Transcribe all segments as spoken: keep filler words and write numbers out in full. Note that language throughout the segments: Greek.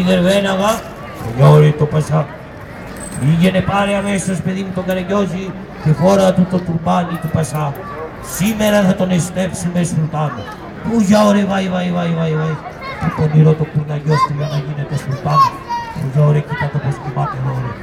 Δερβέναγα, Γιώρη το Πασά. Πήγαινε πάρε αμέσως παιδί μου τον Καραγκιόζη και φόρα του το τουρμπάνι του Πασά. Σήμερα θα τον εστέψουμε Σουλτάνο. Πού Γιώρη, βαϊ, βαϊ, βαϊ, βαϊ, βαϊ. Του πονηρό το κουρναγιός για να γίνεται Σουλτάνο. Πού Γιώρη, κοίτα το πως κοιμάται εδώ, ρε.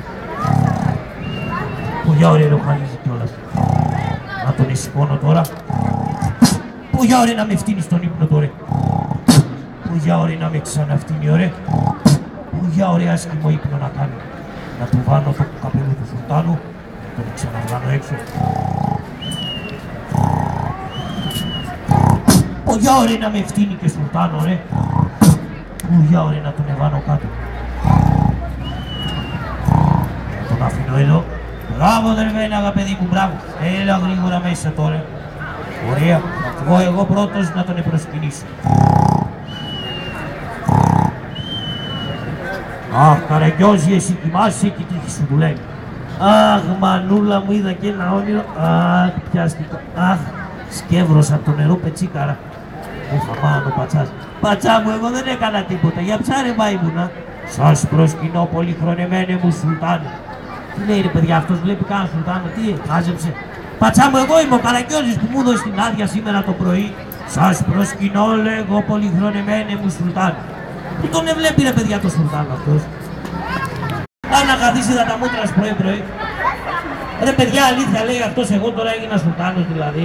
Πού Γιώρη, ροχαλίζει κιόλας. Να τον εσηκώνω τώρα. Πού Γιώρη να με φτύνει στον ύπνο τώρα. Πού Γιώρη να με ξαναφτύνει, ωραία. Πού Γιώρη άσχημο ύπνο να κάνει. Να του βάνω το καπέλο του Σουλτάνου, να τον ξαναβγάνω έξω. Πού Γιώρη να με φτύνει και Σουλτάνο, ρε. Πού Γιώρη να τον εβάνω κάτω. Να τον αφήνω εδώ. Μπράβο Δερβέναγα παιδί μου, μπράβο. Έλα γρήγορα μέσα τώρα. Ωραία, θα βγω εγώ πρώτος να τον επροσκυνήσω. Αχ, Καραγκιόζη, εσύ κοιμάσαι και τύχη σου που λέει. Αχ, μανούλα μου, είδα και ένα όνειρο. Αχ, πιάστηκα. Αχ, σκεύρωσα το νερό πετσίκαρα. Έφα μάνο πατσάς. Πατσά μου, εγώ δεν έκανα τίποτα. Για ψάρε μάιμουνα. Σας προσκυνώ πολυχρονεμένε μου Σουλτάνε. Τι λέει ρε παιδιά, αυτός βλέπει καν Σουλτάνο, τι χάζεψε. Πατσά μου, εγώ είμαι ο Καραγκιόζης που μου έδωσε την άδεια σήμερα το πρωί. Σας προσκυνώ, λέγω, πολυχρονεμένε μου Σουλτάνε. Πού τον ευλέπει ρε παιδιά το Σουλτάνο αυτός. Αν να καθίσει τα μούτρα πρωί πρωί. Ρε παιδιά, αλήθεια λέει αυτός, εγώ τώρα έγινα Σουλτάνος δηλαδή.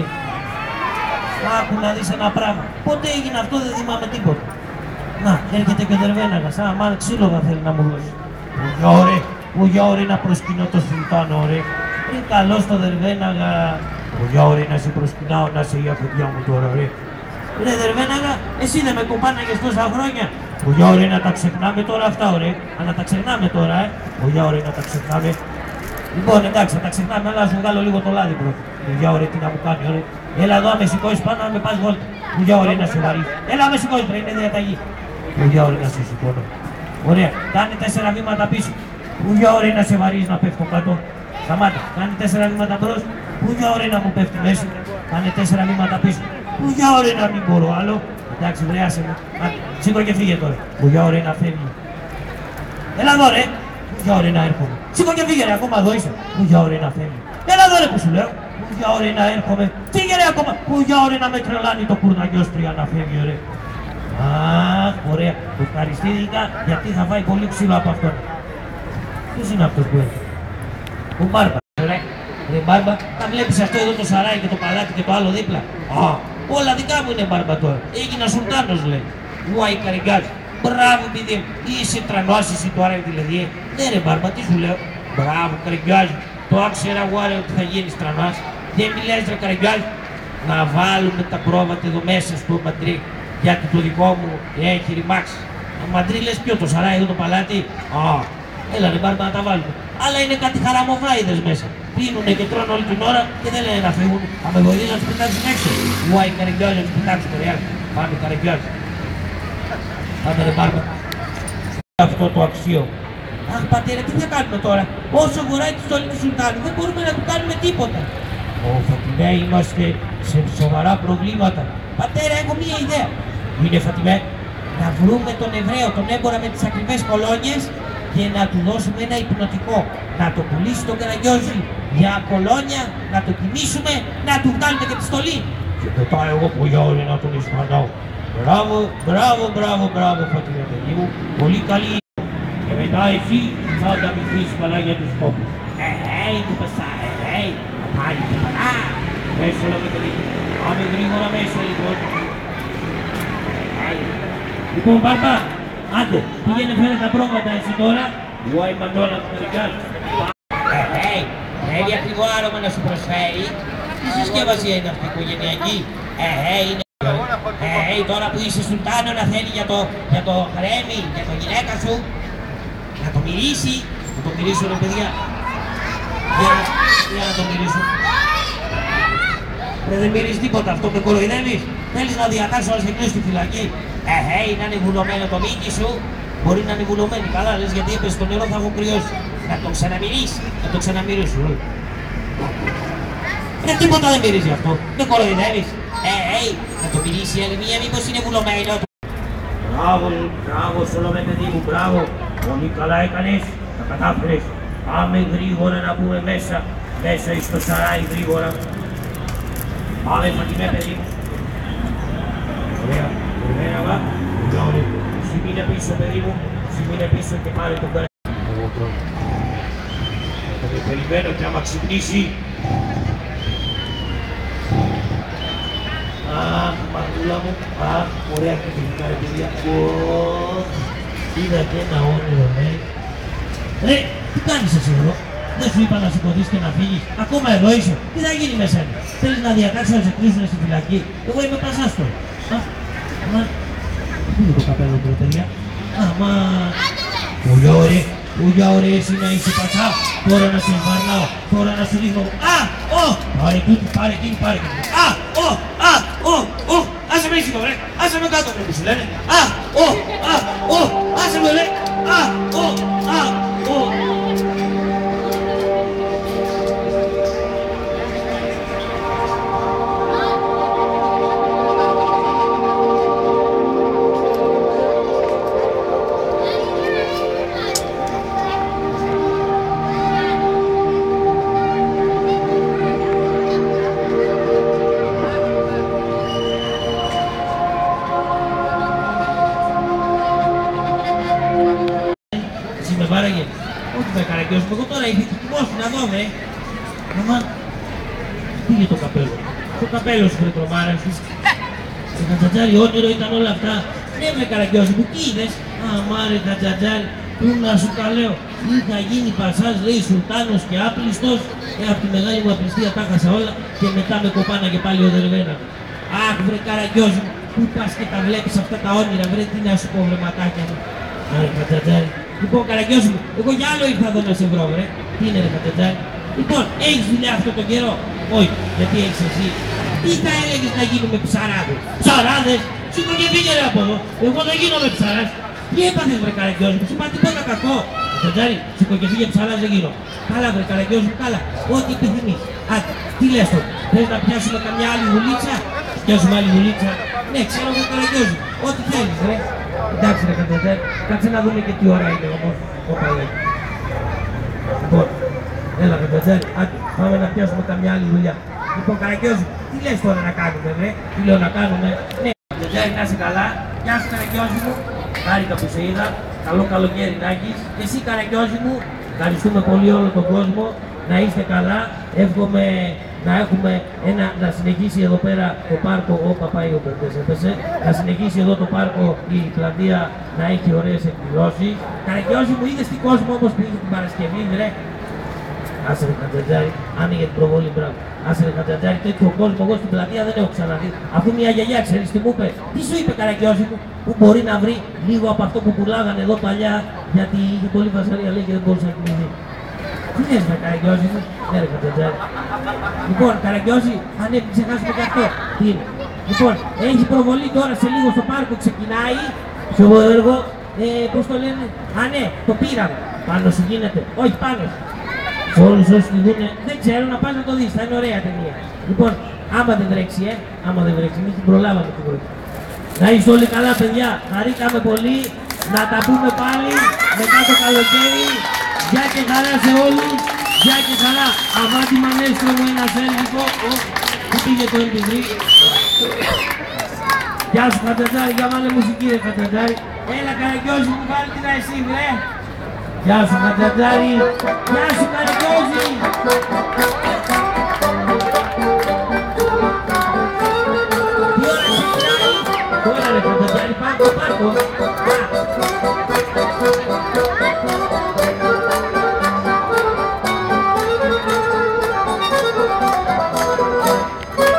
Άκου να δεις ένα πράγμα. Πότε έγινε αυτό δεν θυμάμαι τίποτα. Να, έρχεται και ο Δερβέναγας, σαν μάλλον ξύλογα θέλει να μου δώσει. Πού ωραία, πού ωραία να προσκυνώ το Σουλτάνο, ωραία. Είναι καλό στο Δερβέναγα. Πού ωραία να σε προσκυνάω, να σε η αφεντιά μου τώρα, ωραία. Ρε Δερβέναγα, εσύ δεν με κουμπάναγες τόσα χρόνια. Πουλιά ωραία να τα ξεχνάμε τώρα αυτά, ωραία. Να τα ξεχνάμε τώρα, ε. Πουλιά ωραία να τα ξεχνάμε. Λοιπόν, εντάξει, να τα ξεχνάμε, αλλά σου βγάλω λίγο το λάδι πρώτα. Πουλιά ωραία τι να μου κάνει, ωραία. Έλα εδώ, με σηκώσεις πάνω να με πας βόλτα. Πουλιά ωραία να σε βαρύσει. Έλα, με σηκώσεις, ρε, είναι διαταγή. Πουλιά ωραία να σε σηκώνω. Ωραία, κάνε τέσσερα βήματα πίσω. Πουλιά ωραία να σε βαρύσει να πέφτω κάτω. Σταμάτα, κάνε τέσσερα βήματα μπρος. Πουλιά ωραία να μου πέφτει μέσα. Κάνε τέσσερα βήματα πίσω. Πουλιά ωραία να μην μπορώ άλλο. Εντάξει, βρέασε με. Σήκω και φύγε τώρα. Πουλιά ωραία να φεύγει. Έλα εδώ ρε. Πουλιά ωραία να έρχομαι. Σήκω και φύγε ρε, ακόμα εδώ είσαι. Πουλιά ωραία να φεύγει. Έλα εδώ ρε που σου λέω. Πουλιά ωραία να έρχομαι. Φύγε ρε ακόμα. Πουλιά ωραία να με τρελάνει το κουρναγιόστρια να φεύγει ρε. Αχ, ωραία. Ευχαριστήθηκα γιατί θα φάει πολύ ξύλο από αυτόν. Ποιος είναι αυτός που έρχεται. Ο Μπάρμπα. Ρε, ρε Μπάρμπα, τα βλέπεις αυτό εδώ το σαράι και το παλάτι και το άλλο δίπλα. Α, όλα δικά μου είναι Μπάρμπα τώρα. Έγινα Σουλτάνος λέει. Ουάι Καραγκιόζη. Μπράβο παιδί μου. Είσαι τρανός εσύ τώρα δηλαδή. Ναι ρε Μπάρμπα, τι σου λέω. Μπράβο Καραγκιόζη. Το άξερα εγώ ρε ότι θα γίνεις τρανός. Δεν μιλάς ρε Καραγκιόζη. Να βάλουμε τα πρόβατα εδώ μέσα στο Μαντρί. Γιατί το δικό μου έχει ρημάξει. Το Μαντρί λες ποιο το σαράι εδώ το παλάτι. Α, έλα ρε Μπάρμπα να τα βάλουμε. Αλλά είναι κάτι χαραμοφάιδες μέσα. Πίνουνε και τρώνε όλη την ώρα και δεν λένε να φύγουν. Θα με βοηθήσει να τους πετάξουν έξω. Ουάι Καραγκιόζη να τους πετάξουν ρε. Πάμε Καραγκιόζη. Πάμε ρε Μπάρμπα. Αυτό το αξίο. Αχ πατέρα, τι θα κάνουμε τώρα. Όσο βουράει τη στολή του Σουλτάνου δεν μπορούμε να του κάνουμε τίποτα. Ω Φατιμέ, είμαστε σε σοβαρά προβλήματα. Πατέρα, έχω μία ιδέα. Είναι Φατιμέ. Να βρούμε τον Εβραίο, τον έμπορα με τις ακριβές κολόνιες και να του δώσουμε ένα υπνοτικό. Να το πουλήσει τον Καραγκιόζη για κολόνια, να το κοιμήσουμε, να του βγάλουμε και τη στολή. Και μετά εγώ που για όλοι να τον εισπανάω. Μπράβο, μπράβο, μπράβο, μπράβο Φατιμέ παιδί μου. Πολύ καλή. Και μετά εσύ θα ανταμυθείς καλά για τους κόπους. Ε, ε, του πασά, ε, ε, θα πάρει και παρά. Μέσα όλα με παιδί. Πάμε γρήγορα μέσα λοιπόν. Λοιπόν Μπάρμπα, άντε, πήγαινε φέρε τα πρόβατα εσύ τώρα. Ουάι Μαντώνα του Καραγκιόζη. Ε, ε, θέλει ακριβό άρωμα να σου προσφέρει. Τι συσκευασία είναι αυτή η οικογενειακή. Ε, ε, είναι. Ε, ε, τώρα που είσαι Σουλτάνο να θέλει για το, για το χρέμι, για το γυναίκα σου. Να το μυρίσει. Να το μυρίσω ρε παιδιά. Για, για να το μυρίσω. Ρε, δεν μυρίζει τίποτα αυτό, με κοροϊδεύεις. Θέλεις να διατάξεις όλες τις στη φυλακή. Ε, ε, να είναι βουλωμένο το μύκι σου. Μπορεί να είναι βουλωμένο. Καλά λες γιατί έπεσε στο νερό θα έχω κρυώσει. Να το ξαναμυρίσει. Να το ξαναμυρίσω. Ρε, τίποτα δεν μυρίζει αυτό. Με κοροϊδεύεις. Ε, ε, να το μυρίσει η Ερμία, μήπως είναι βουλωμένο. Μπράβο, μπράβο, Σολομέ παιδί μου, μπράβο. Πολύ καλά έκανες, τα κατάφερες. Πάμε γρήγορα να μπούμε μέσα, μέσα στο σαράι γρήγορα. Πάμε Φατιμέ παιδί μου. Ωραία, ωραία, βα. Συμμείνε πίσω παιδί μου, συμμείνε πίσω και πάρε τον καράκι. Το περιμένω και άμα ξυπνήσει. Αχ, μαγούλα μου, αχ, ωραία και τελικά ρε παιδιά. Είδα και ένα όνειρο, ναι. Ρε, τι κάνεις εσύ εδώ, δεν σου είπα να σηκωθείς και να φύγεις, ακόμα εδώ είσαι, τι θα γίνει με σένα, θέλεις να διακάτσεις να σε κλείσουν στη φυλακή, εγώ είμαι πασάστο. Αχ, αμά, πού είναι το καπέλο μου ρε παιδιά, αμά, ουλιά ωραία, ουλιά ωραία εσύ να είσαι πατσά, τώρα να σε εμβαρνάω, τώρα να σου δείχνω, α, ω, πάρε τούτη, πάρε εκείνη, πάρε εκείνη, α, ω, α, ω, ω, άσε με ήσυχο ρε, άσε με κάτω που σου λένε, α, ω, α, ω, άσε με ρε, α, ω, α, ω. Όχι με καραγκιόζουμε, εγώ τώρα ήρθε και κοιμώσουν να δω, με. Μαμά, πήγε το καπέλο. Το καπέλο σου βρε τρομάρα σου. Το κατζατζάρι όνειρο ήταν όλα αυτά. Ναι με καραγκιόζουμε, τι είδες. Αμά ρε κατζατζάρι, πού να σου τα λέω. Είχα γίνει πασάς, λέει σουλτάνος και άπλιστος. Και από τη μεγάλη μου απληστία τα χάσα όλα. Και μετά με κοπάνα και πάλι οδερβένα. Αχ βρε καραγκιόζουμε, πού πας και τα βλέπεις αυτά τα όνειρα, βρε τι να σου πω βρε ματάκια μου. Άρα κατζατζάρι. Λοιπόν, καραγκιόζη μου, εγώ για άλλο ήρθα εδώ να σε βρω, βρε. Τι είναι ρε Κατζατζάρι. Λοιπόν, έχεις δουλειά αυτόν τον καιρό. Όχι, γιατί έχεις εσύ. Τι θα έλεγες να γίνουμε ψαράδες. Ψαράδες, σήκω και πήγε ρε από εδώ. Εγώ δεν γίνομαι ψαράς. Τι έπαθες βρε καραγκιόζη μου, σου είπα τίποτα κακό. Κατζατζάρι, σήκω και πήγε ψαράς δεν γίνω. Καλά βρε καραγκιόζη μου, καλά. Ό,τι επιθυμείς. Άντε, τι λες τώρα, θες να πιάσουμε καμιά άλλη βουλίτσα. Πιάσουμε άλλη βουλίτσα. Ναι, ξέρω βρε καραγκιόζη μου, ό,τι θέλεις ρε. Εντάξει ρε Κατζατζάρι, κάτσε να δούμε και τι ώρα είναι όμως. Όπα λέει. Λοιπόν, έλα Κατζατζάρι, άντε, πάμε να πιάσουμε καμιά άλλη δουλειά. Λοιπόν Καραγκιόζη, τι λες τώρα να κάνουμε ρε, τι λέω να κάνουμε. Ναι, Κατζατζάρι να είσαι καλά, γεια σου Καραγκιόζη μου, χάρηκα που σε είδα, καλό καλοκαίρι να έχεις. Και εσύ Καραγκιόζη μου, ευχαριστούμε πολύ όλο τον κόσμο, να είστε καλά, εύχομαι να έχουμε ένα, να συνεχίσει εδώ πέρα το πάρκο, όπα πάει ο Περτές έπεσε, να συνεχίσει εδώ το πάρκο η πλατεία να έχει ωραίες εκδηλώσεις. Καραγκιόζη μου, είδες τι κόσμο όμως πήγε την Παρασκευή, ρε. Άσε ρε Κατζατζάρι, άνοιγε την προβολή, μπράβο. Άσε ρε Κατζατζάρι, τέτοιο κόσμο εγώ στην πλατεία δεν έχω ξαναδεί. Αφού μια γιαγιά ξέρεις τι μου είπε, τι σου είπε Καραγκιόζη μου, που μπορεί να βρει λίγο από αυτό που πουλάγανε εδώ παλιά, γιατί είχε πολύ φασαρία λέει και δεν μπορούσε να κοιμηθεί. Τι λες με Καραγκιόζη μου, ναι ρε Κατζατζάρι. Λοιπόν, Καραγκιόζη, αν έχει ξεχάσουμε και αυτό. Τι είναι. Λοιπόν, έχει προβολή τώρα σε λίγο στο πάρκο, ξεκινάει. Στο έργο, ε, πώς το λένε. Α, ναι, το πήραμε. Πάνω σου γίνεται. Όχι, πάνω σου. Σε όλους όσοι τη δούνε, δεν ξέρω, να πας να το δεις. Θα είναι ωραία ταινία. Λοιπόν, άμα δεν βρέξει, ε, άμα δεν βρέξει, εμείς την προλάβαμε την πρώτη. Να είστε όλοι καλά, παιδιά. Χαρήκαμε πολύ. Να τα πούμε πάλι μετά το καλοκαίρι. Γεια και χαρά σε όλους. Γεια και χαρά. Αβάντι μανέστρο μου ένα σέλβικο. Πού πήγε το εμ πι θρι. Γεια σου Κατζατζάρι, για βάλε μουσική ρε Κατζατζάρι. Έλα Καραγκιόζη μου, βάλε την εσύ βρε. Γεια σου Κατζατζάρι. Γεια σου Καραγκιόζη. Τι ώρα ξεκινάει. Τώρα ρε Κατζατζάρι, πάρκο, πάρκο.